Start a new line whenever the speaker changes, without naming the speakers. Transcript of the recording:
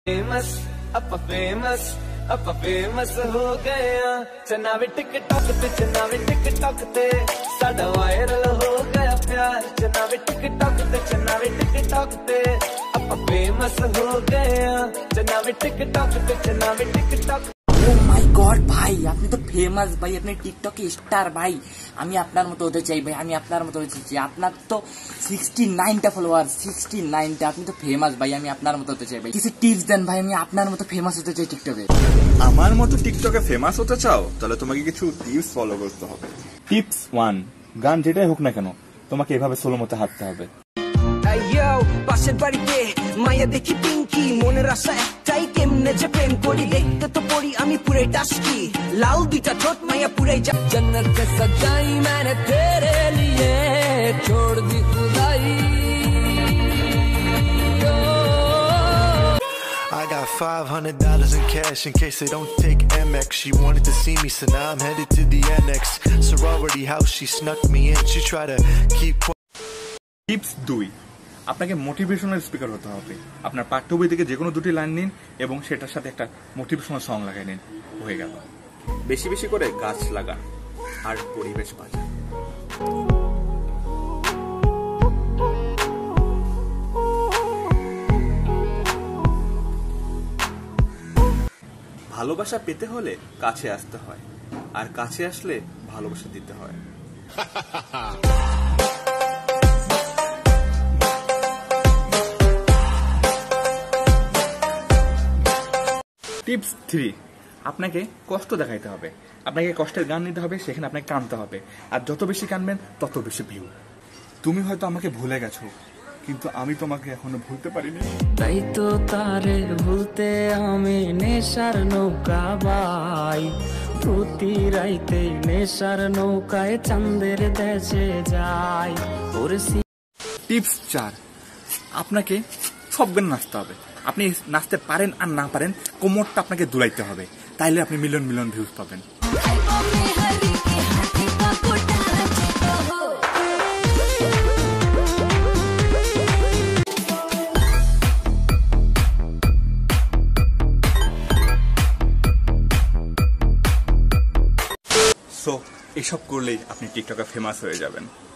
Famous ਆਪਾਂ famous ਹੋ ਗਏ ਆ ਚੰਨਾ ਵੀ ਟਿਕਟੌਕ ਤੇ ਸਾਡਾ ਵਾਇਰਲ ਹੋ ਗਿਆ ਪਿਆਰ ਚੰਨਾ ਵੀ ਟਿਕਟੌਕ ਤੇ ਆਪਾਂ ਫੇਮਸ ਹੋ ਗਏ ਆ ਚੰਨਾ ਵੀ ਟਿਕਟੌਕ
ও মাই গড ভাই, আপনি তো ফেমাস ভাই, আপনি টিকটকে স্টার ভাই। আমি আপনার মতো হতে চাই ভাই, আমি আপনার মতো হতে চাই। আপনার তো 69টা ফলোয়ার, 69টা, আপনি তো ফেমাস ভাই, আমি আপনার মতো হতে চাই ভাই। কিছু টিপস দেন ভাই, আমি আপনার মতো ফেমাস হতে চাই টিকটকে।
আমার মতো টিকটকে ফেমাস হতে চাও, তাহলে তোমাকে কিছু টিপস ফলো করতে হবে। টিপস 1, গান যেটাই হোক না কেন তোমাকে এভাবে সোলো মতো হাঁটতে হবে।
পাশের বাড়িতে মায়া দেখি পিঙ্কি, মনের আশা একটাই কেমনে যে প্রেম করি, দেখতে তো পড়ি আমি পুরে টাস্কি, লাল দুইটা ঠোঁট মায়া পুরে জন্নত কে সজাই मैंने तेरे लिए छोड़ दी खुदाई।
I got $500 in cash in case they don't take MX. She wanted to see me, so now I'm headed to the NX sorority house. She snuck me in. She tried to keep
tips 2, আপনাকে motivational speaker হতে হবে। আপনার পাঠ্য বই থেকে যে কোনো দুটি লাইন নিন এবং সেটার সাথে একটা মোটিভেশনাল সং লাগাই নিন, হয়ে গেল। বেশি বেশি করে গাছ লাগান আর পরিবেশ বাঁচান। ভালোবাসা পেতে হলে কাছে আসতে হয়, আর কাছে আসলে ভালোবাসা দিতে হয়। টিপস 3, আপনাকে কষ্ট দেখাইতে হবে, আপনাকে কষ্টের গান নিতে হবে, সেখানে আপনাকে কাঁদতে হবে, আর যত বেশি কাঁদবেন তত বেশি ভিউ। তুমি হয়তো আমাকে ভুলে গেছো, কিন্তু আমি তোমাকে এখনো ভুলতে পারিনি।
তাই তো তারে ভুলতে আমি নেশার নৌকা বাই, প্রতি রাইতে নেশার নৌকায় চাঁদের দেশে যাই।
টিপস 4, আপনাকে সব গান নাচতে হবে। আপনি নাচতে পারেন আর না পারেন, কোমরটা আপনাকে দুলাইতে হবে, তাইলে আপনি মিলিয়ন মিলিয়ন ভিউজ পাবেন। সো এসব করলেই আপনি টিকটকে ফেমাস হয়ে যাবেন।